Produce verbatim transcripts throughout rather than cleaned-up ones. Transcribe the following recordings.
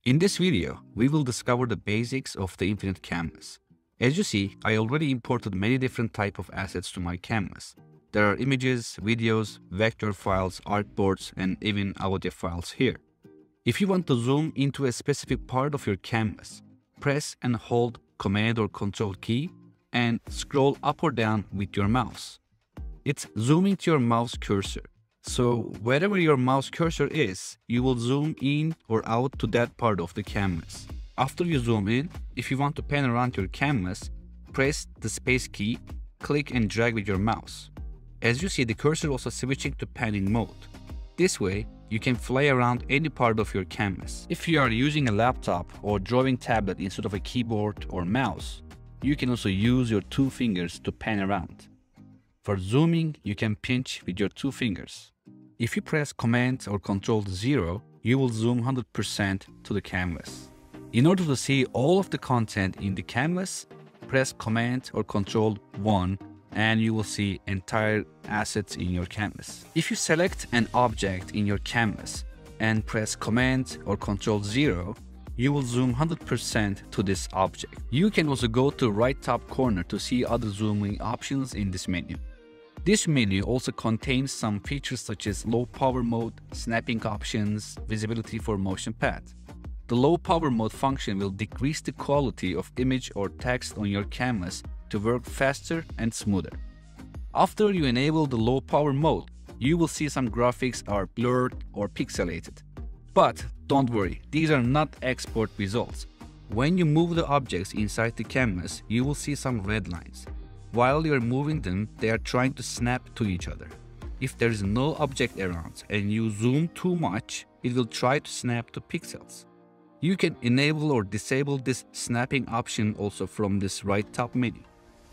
In this video, we will discover the basics of the infinite canvas. As you see, I already imported many different type of assets to my canvas. There are images, videos, vector files, artboards, and even audio files here. If you want to zoom into a specific part of your canvas, press and hold Command or Control key and scroll up or down with your mouse. It's zooming to your mouse cursor. So wherever your mouse cursor is, you will zoom in or out to that part of the canvas. After you zoom in, if you want to pan around your canvas, press the space key, click and drag with your mouse. As you see, the cursor also switching to panning mode. This way, you can fly around any part of your canvas. If you are using a laptop or drawing tablet instead of a keyboard or mouse, you can also use your two fingers to pan around. For zooming, you can pinch with your two fingers. If you press Command or Control zero, you will zoom one hundred percent to the canvas. In order to see all of the content in the canvas, press Command or Control one and you will see entire assets in your canvas. If you select an object in your canvas and press Command or Control zero, you will zoom one hundred percent to this object. You can also go to right top corner to see other zooming options in this menu. This menu also contains some features such as low power mode, snapping options, visibility for motion path. The low power mode function will decrease the quality of image or text on your canvas to work faster and smoother. After you enable the low power mode, you will see some graphics are blurred or pixelated. But don't worry, these are not export results. When you move the objects inside the canvas, you will see some red lines. While you are moving them, they are trying to snap to each other. If there is no object around and you zoom too much, it will try to snap to pixels. You can enable or disable this snapping option also from this right top menu.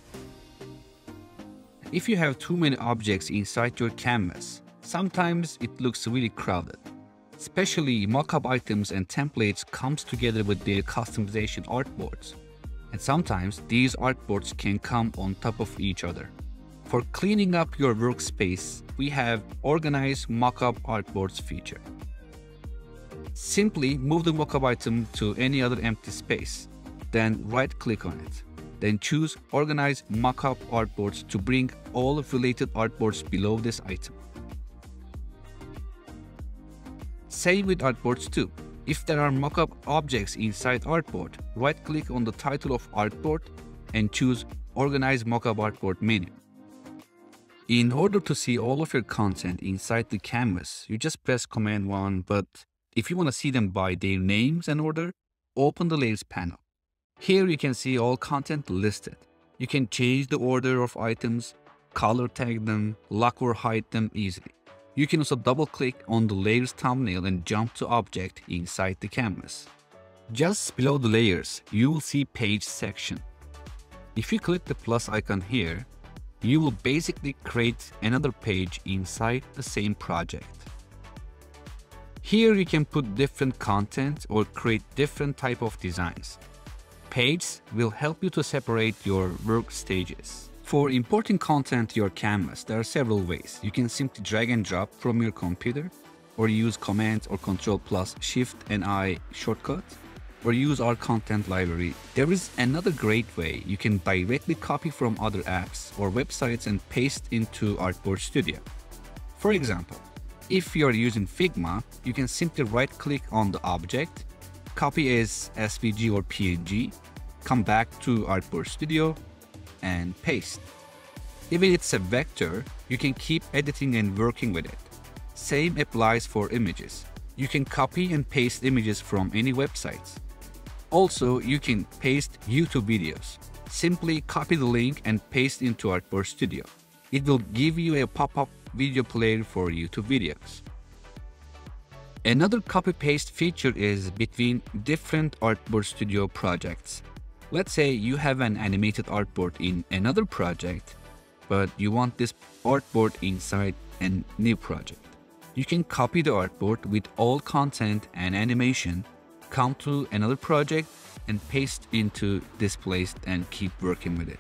If you have too many objects inside your canvas, sometimes it looks really crowded. Especially mockup items and templates comes together with their customization artboards. And sometimes these artboards can come on top of each other. For cleaning up your workspace, we have Organize Mockup Artboards feature. Simply move the mockup item to any other empty space, then right-click on it. Then choose Organize Mockup Artboards to bring all of related artboards below this item. Same with artboards too. If there are mockup objects inside artboard, right-click on the title of artboard and choose Organize Mockup Artboard menu. In order to see all of your content inside the canvas, you just press Command one, but if you want to see them by their names and order, open the Layers panel. Here you can see all content listed. You can change the order of items, color tag them, lock or hide them easily. You can also double-click on the layers thumbnail and jump to object inside the canvas. Just below the layers, you will see page section. If you click the plus icon here, you will basically create another page inside the same project. Here you can put different content or create different type of designs. Pages will help you to separate your work stages. For importing content to your canvas, there are several ways. You can simply drag and drop from your computer, or use Command or Control plus Shift and I shortcut, or use our content library. There is another great way. You can directly copy from other apps or websites and paste into Artboard Studio. For example, if you are using Figma, you can simply right-click on the object, copy as S V G or P N G, come back to Artboard Studio, and paste. Even if it's a vector, you can keep editing and working with it. Same applies for images. You can copy and paste images from any websites. Also, you can paste YouTube videos. Simply copy the link and paste into Artboard Studio. It will give you a pop-up video player for YouTube videos. Another copy-paste feature is between different Artboard Studio projects. Let's say you have an animated artboard in another project, but you want this artboard inside a new project. You can copy the artboard with all content and animation, come to another project and paste into this place and keep working with it.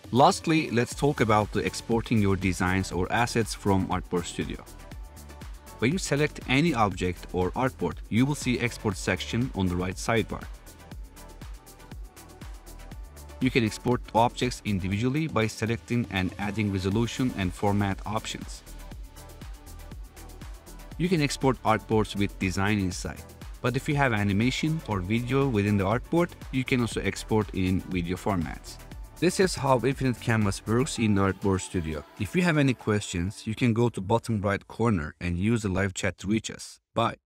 Lastly, let's talk about the exporting your designs or assets from Artboard Studio. When you select any object or artboard, you will see Export section on the right sidebar. You can export objects individually by selecting and adding resolution and format options. You can export artboards with design inside, but if you have animation or video within the artboard, you can also export in video formats. This is how Infinite Canvas works in Artboard Studio. If you have any questions, you can go to bottom right corner and use the live chat to reach us. Bye.